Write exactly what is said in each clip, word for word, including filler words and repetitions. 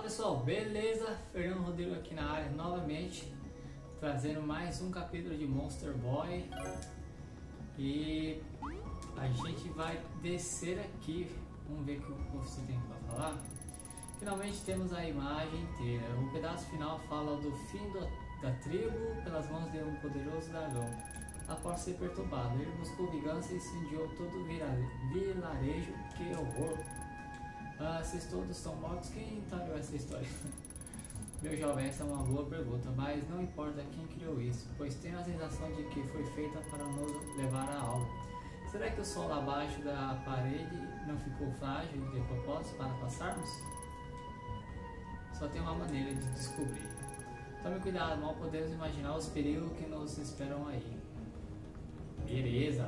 pessoal, beleza? Fernando Rodrigo aqui na área novamente, trazendo mais um capítulo de Monster Boy. E a gente vai descer aqui, vamos ver o que o professor tem para falar. Finalmente temos a imagem inteira. O pedaço final fala do fim do, da tribo pelas mãos de um poderoso dragão. Após ser perturbado, ele buscou vingança e incendiou todo o vilarejo. Que horror! Ah, vocês todos estão mortos? Quem entalhou essa história? Meu jovem, essa é uma boa pergunta, mas não importa quem criou isso, pois tenho a sensação de que foi feita para nos levar a algo. Será que o sol abaixo da parede não ficou frágil de propósito para passarmos? Só tem uma maneira de descobrir. Tome cuidado, mal podemos imaginar os perigos que nos esperam aí. Beleza!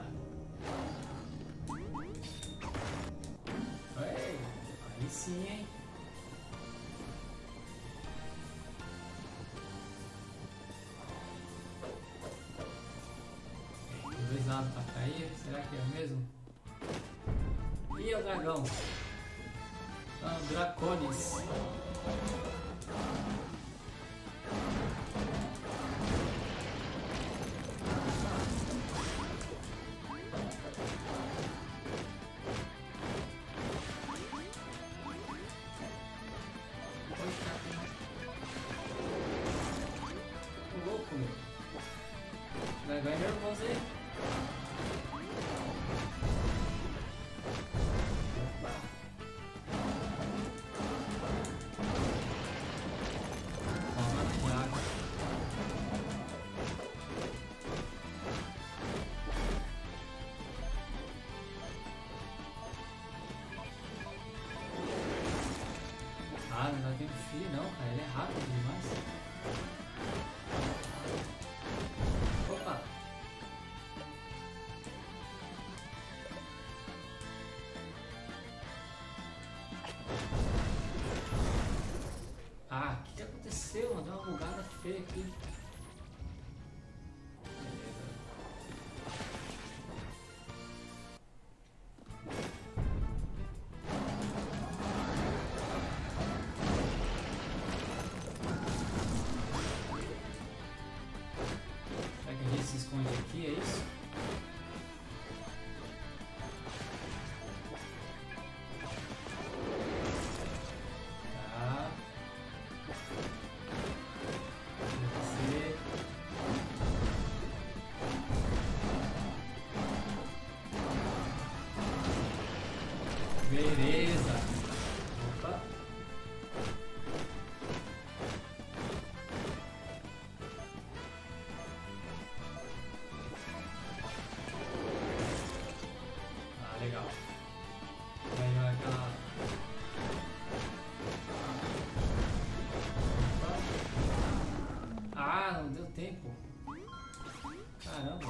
Ei, aí sim, hein? Tem dois lados para cair, será que é o mesmo? Ih, é o dragão! Ah, Draconis! Dragão é nervoso aí. Opa. Toma de água. Ah, não vai ter filho não, cara. Ele é rápido demais. Opa! Ah, o que, que aconteceu? Deu uma bugada feia aqui. Beleza. Será que a gente se esconde aqui, é isso? Tá. Descer. Beleza. Opa. Ah, legal. Vai jogar aquela... Ah, não deu tempo. Caramba.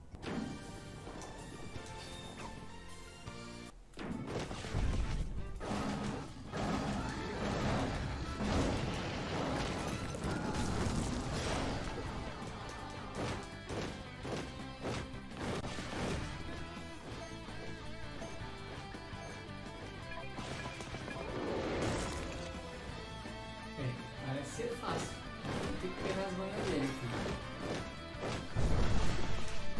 Bem, parece ser fácil. Tem que pegar as manhas dele aqui.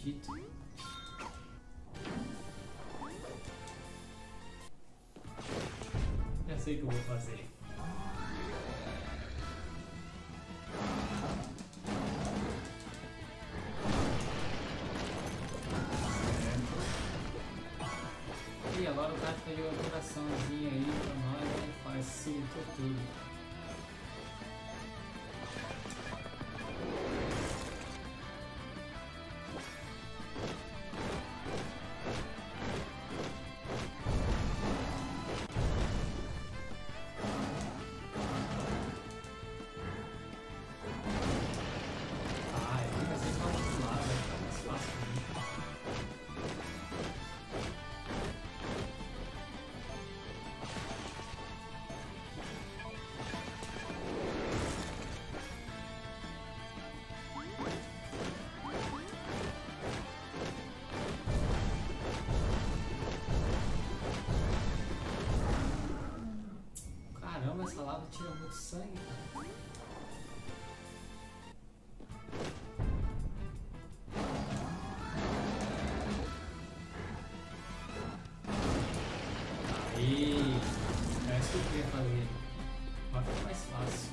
acredito. Já sei o que eu vou fazer. E agora o cara fez uma coraçãozinha aí pra nós, né? Facilitou tudo. Caramba, essa lava tira muito sangue, cara. Aí, é isso que eu queria fazer. Vai ficar mais fácil.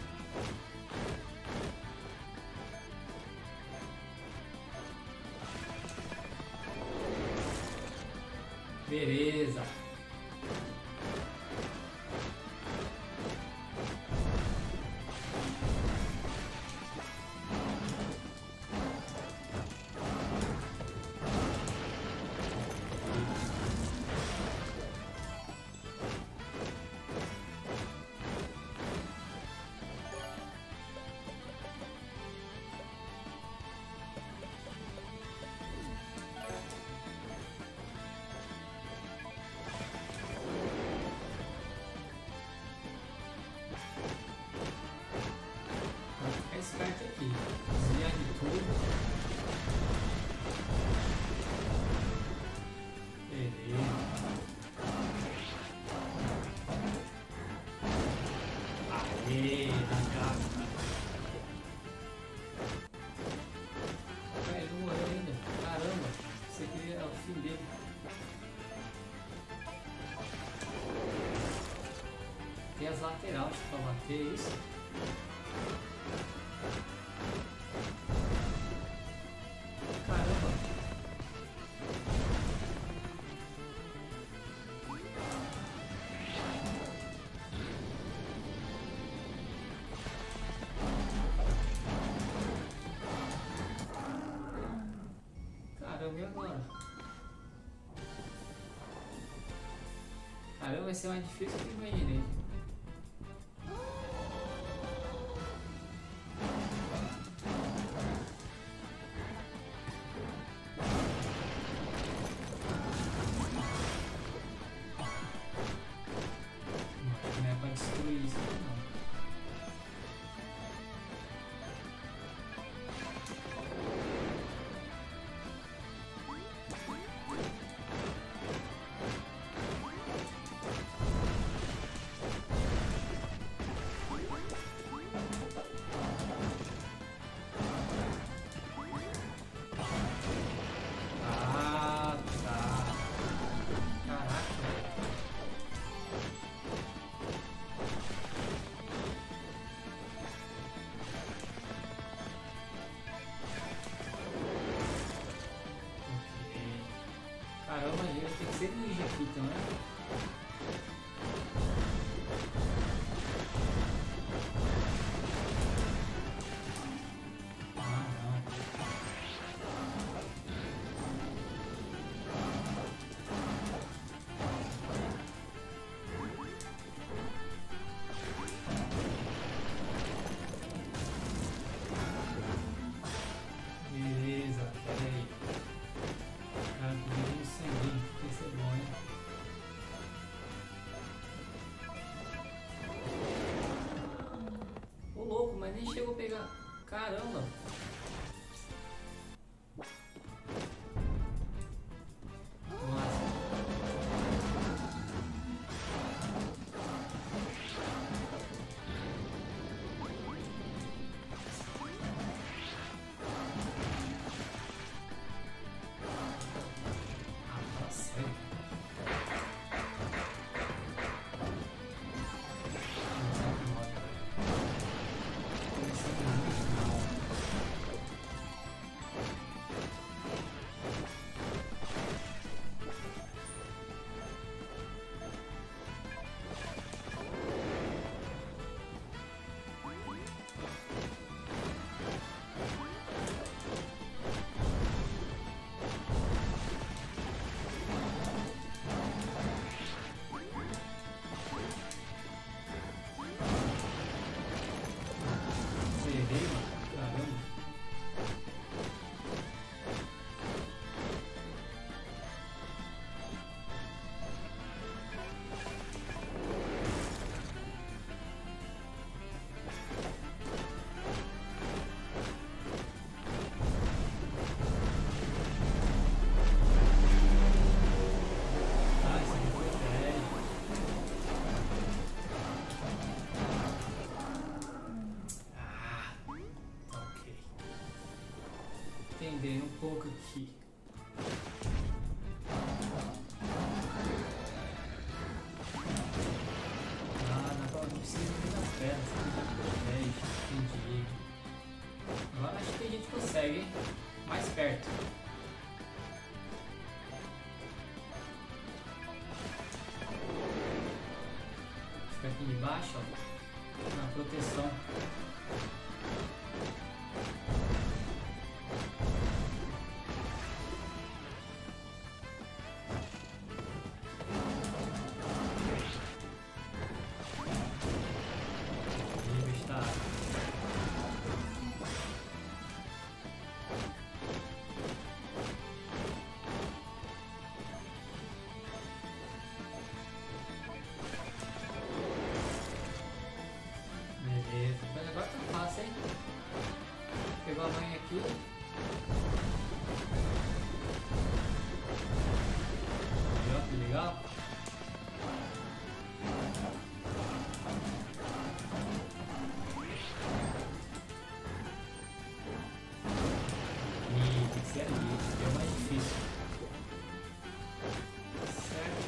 Beleza. Esperto aqui, desviar de tudo. Beleza. Aê, na casa. Ele não morreu ainda. Caramba, isso aqui é o fim dele. Tem as laterais para bater isso. E agora? Caramba, vai ser mais difícil do que eu imaginei. Não é pra destruir isso aqui, não. Caramba, gente, tem que ser ninja aqui então, né? Ah, não. Beleza, peraí. Cara, pediu um sanguinho, vai ser bom, hein? Ô louco, mas nem chegou a pegar. Caramba! aprendendo um pouco aqui. Ah, não precisa nem das pedras, protege, entendi. Agora acho que a gente consegue, hein? Mais perto. Fica aqui embaixo, ó, na proteção. Pegou a mãe aqui. Olha que legal. E tem que ser ali, é o mais difícil. Certo.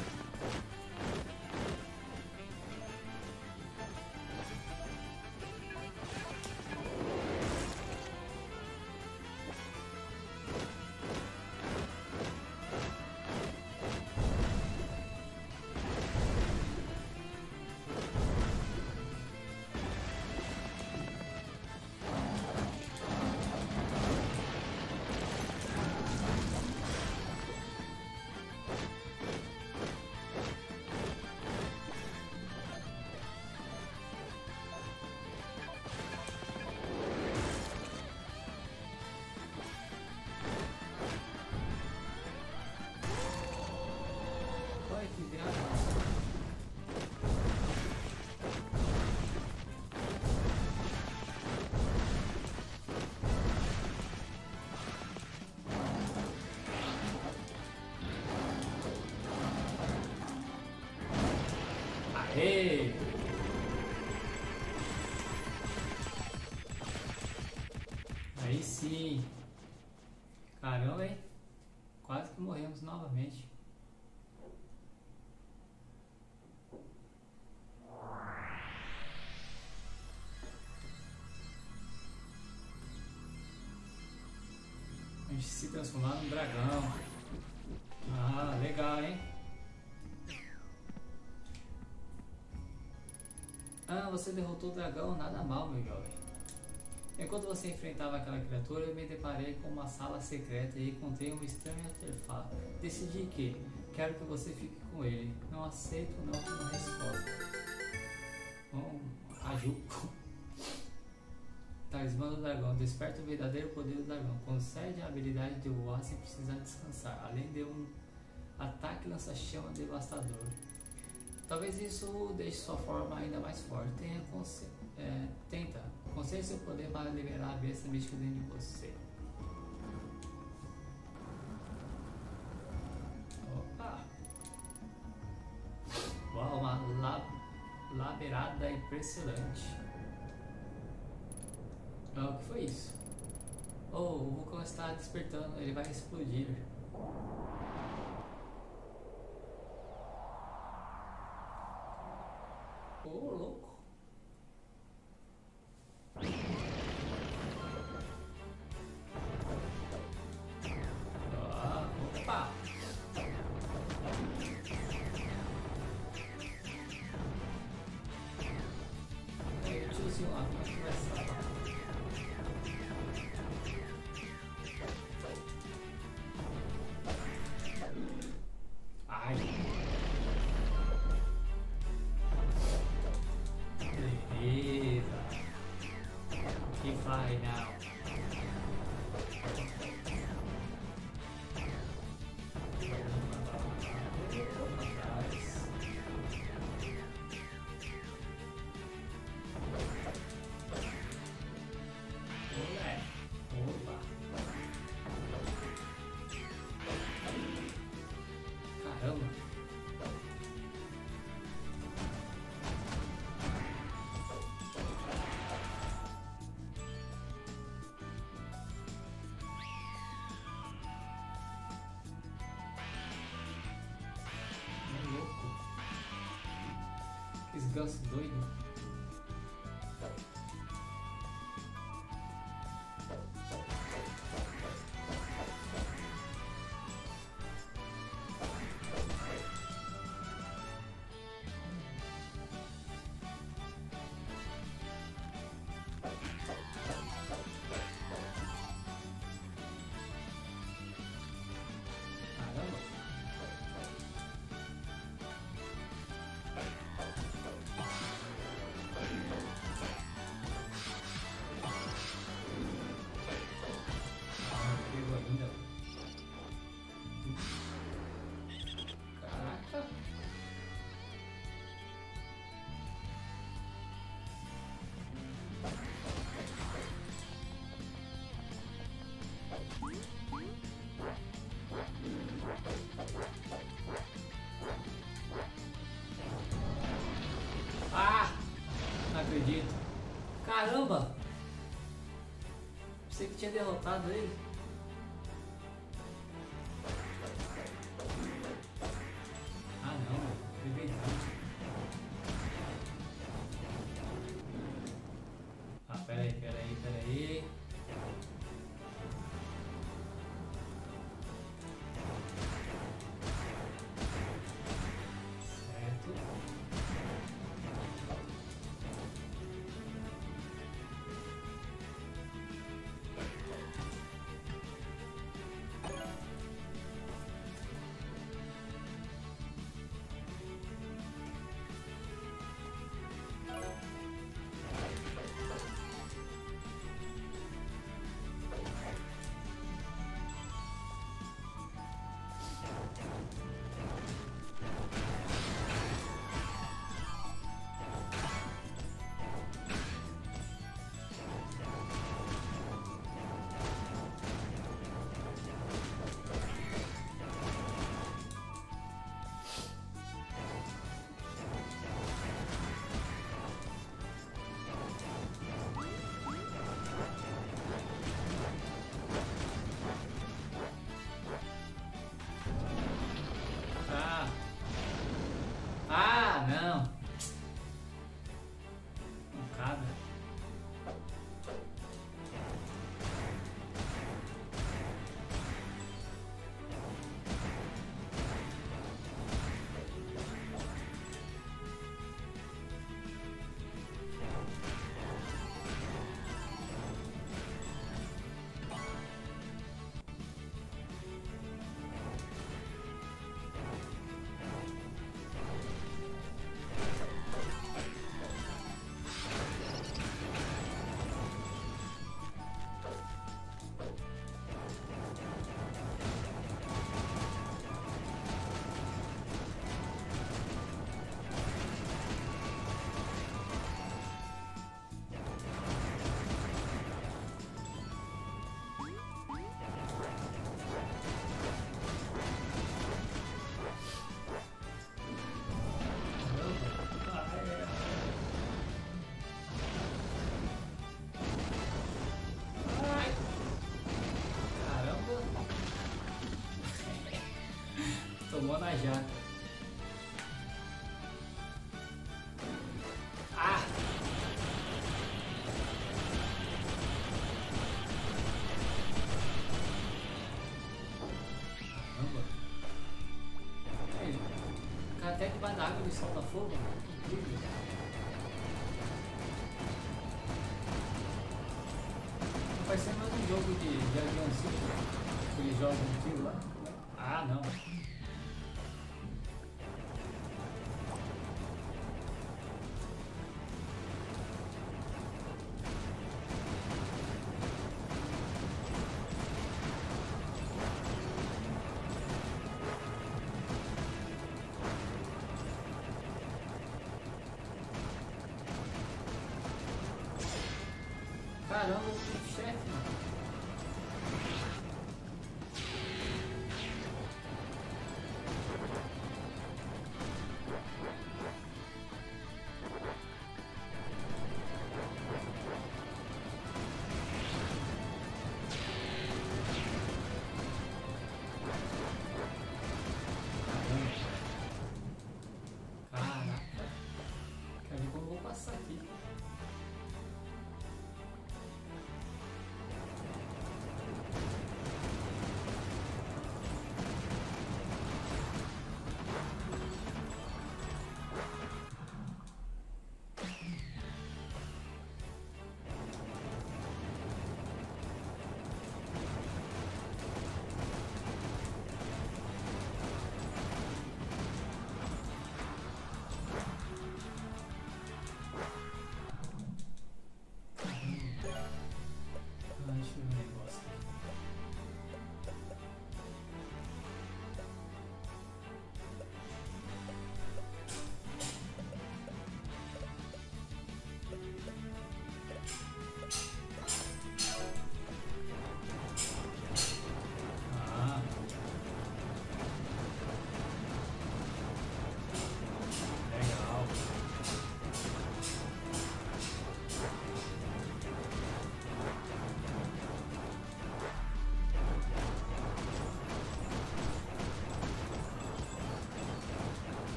Aê! Aí sim! Caramba, hein? Quase que morremos novamente. A gente se transformar num dragão. Ah, legal, hein? Ah, você derrotou o dragão, nada mal, meu jovem. Enquanto você enfrentava aquela criatura, eu me deparei com uma sala secreta e encontrei um estranho artefato. Decidi que quero que você fique com ele. Não aceito não como resposta. Bom, Ajuco. Talismã do dragão. Desperta o verdadeiro poder do dragão. Concede a habilidade de voar sem precisar descansar. Além de um ataque lança-chama devastador. Talvez isso deixe sua forma ainda mais forte. Tenha conce... é, tenta. Concentre seu poder para liberar a besta mística dentro de você. Opa! Uau, uma la... laberada impressionante. Ah, o que foi isso? Oh, o vulcão está despertando. Ele vai explodir. Ô, oh, louco. Ah, opa. Aí o tiozinho lá, como é que vai ser? Ai. Esganso doido. Acredito. Caramba! Pensei que tinha derrotado ele. Ah não, foi verdade. Ah, peraí, peraí, peraí. Tomou na jaca. Ah! Caramba! Aí, ficar até debaixo da água e solta fogo. Que incrível! Vai ser mais um jogo de, de aviãozinho. Que eles jogam um tiro lá. Ah, não! Caramba, o chefe, mano. Caraca.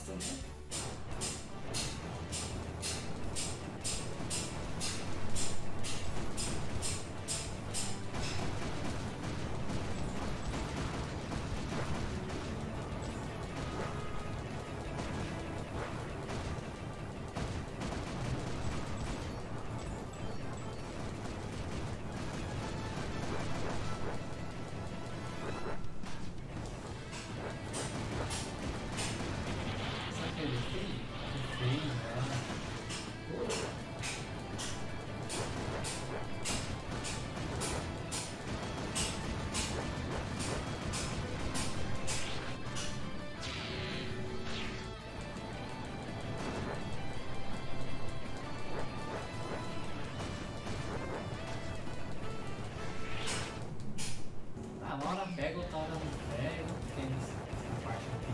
gosta, né? Pega ou tal, não pega, tem essa parte aqui.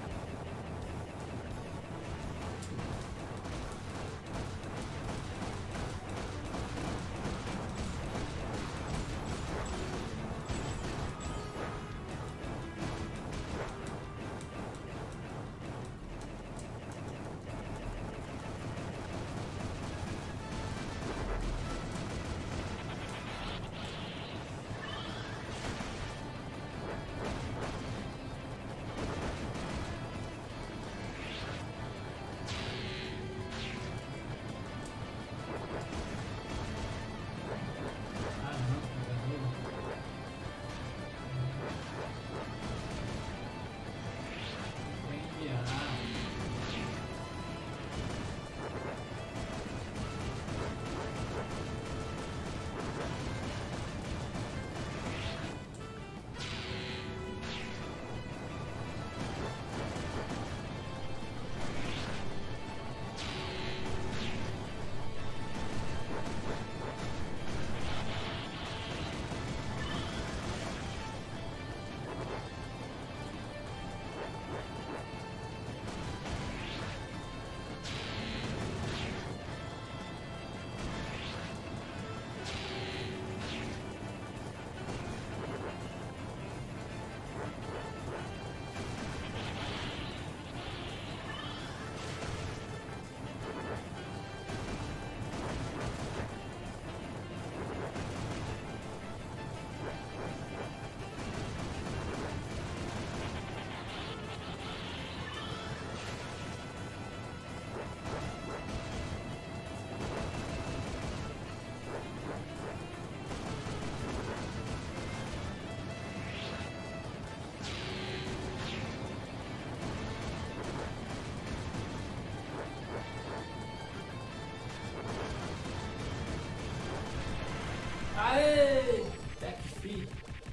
Aê! Tech Free.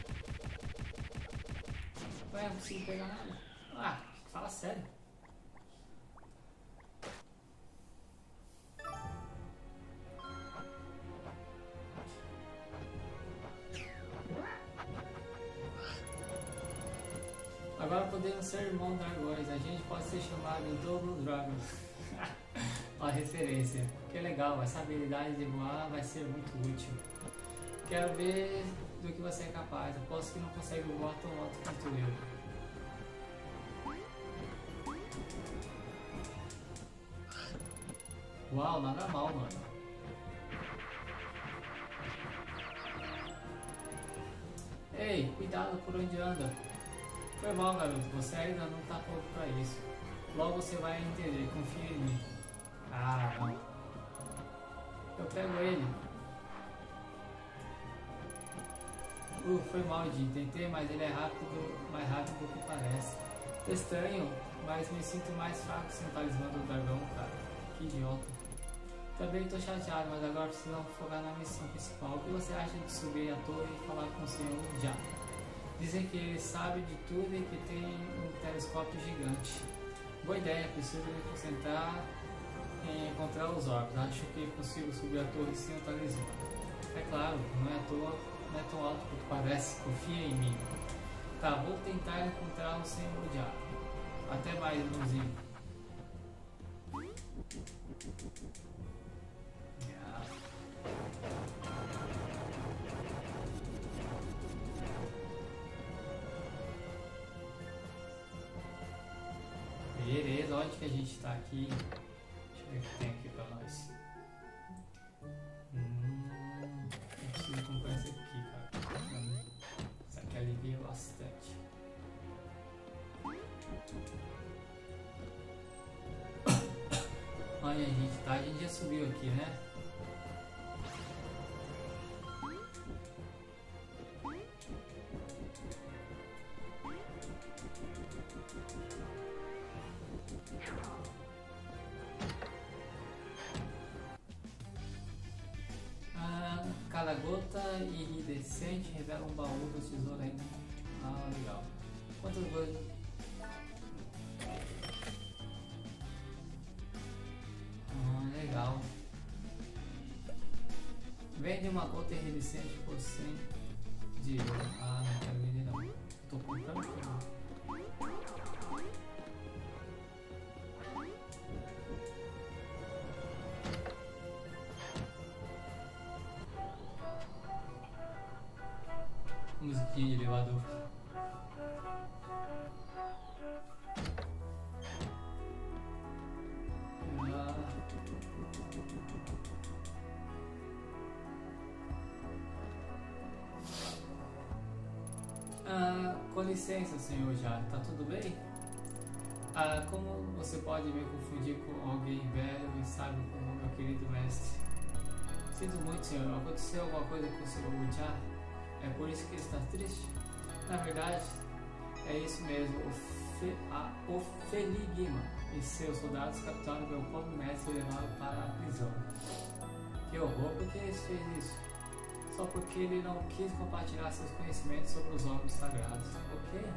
Ué, não consigo pegar nada. Ah, fala sério. Agora podemos ser irmãos dragões. A gente pode ser chamado Double Dragon. Ó, a referência. Que legal, essa habilidade de voar vai ser muito útil. Quero ver do que você é capaz. Aposto que não consegue voar tão alto quanto eu. Uau, nada mal, mano. Ei, cuidado por onde anda. Foi mal, garoto. Você ainda não tá pronto pra isso. Logo você vai entender. Confia em mim. Ah, não. Eu pego ele. Uh, foi mal, Jim. Tentei, mas ele é rápido, mais rápido do que parece. Estranho, mas me sinto mais fraco sem o talismã do dragão, cara. Que idiota. Também tô chateado, mas agora precisamos focar na missão principal. O que você acha de subir a torre e falar com o senhor Já? Dizem que ele sabe de tudo e que tem um telescópio gigante. Boa ideia, preciso me concentrar em encontrar os orcs. Acho que consigo subir a torre sem o talismã. É claro, não é à toa, não é tão alto quanto parece. Confia em mim. Tá, vou tentar encontrar o senhor Já. Até mais, irmãozinho. Beleza, ó, onde que a gente tá aqui. Deixa eu ver o que tem aqui pra nós. Hum, eu preciso comprar esse aqui, cara. Isso aqui alivia bastante. Onde a gente tá? A gente já subiu aqui, né? Cada gota iridescente revela um baú do tesouro ainda. Ah, legal. Quantas coisas? Ah, legal. Vende uma gota iridescente por cem de ouro. Ah, não quero vender não. Tô comprando tudo. Musiquinha de elevador. Ah, com licença, senhor já, tá tudo bem? Ah, como você pode me confundir com alguém velho e sábio como meu querido mestre? Sinto muito, senhor. Aconteceu alguma coisa com o senhor já? É por isso que está triste? Na verdade, é isso mesmo. O, Fe, a, o Feligma e seus soldados capturaram meu pobre mestre e levaram para a prisão. Que horror, por que ele fez isso? Só porque ele não quis compartilhar seus conhecimentos sobre os ovos sagrados. O quê?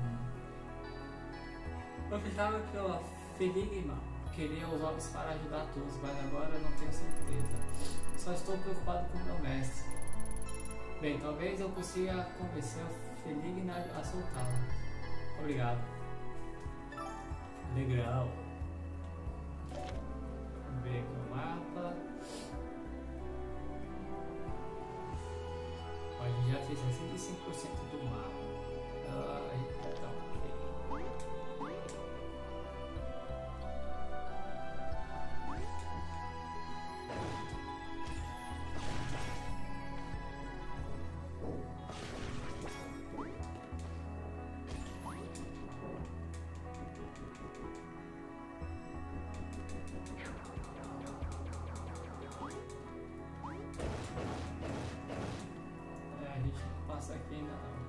Eu pensava que o Feligma queria os ovos para ajudar todos, mas agora não tenho certeza. Só estou preocupado com meu mestre. Bem, talvez eu consiga convencer o Feligma a soltá-lo. Obrigado. Legal. Vamos ver aqui o mapa. Ó, a gente já fez sessenta e cinco por cento do mapa. Ah, então, ok. Aqui ainda não.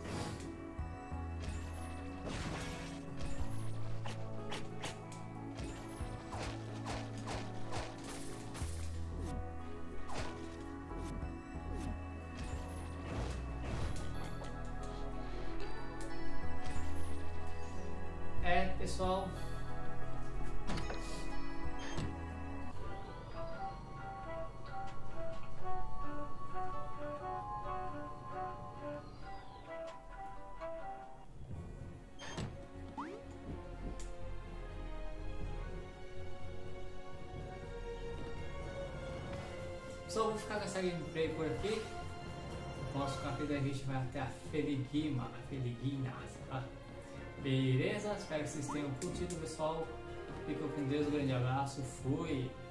É, pessoal. Só vou ficar com essa gameplay por aqui. O nosso capítulo a gente vai até a Feligma, a Feligma, tá? Beleza? Espero que vocês tenham curtido, pessoal. Fiquem com Deus, um grande abraço, fui!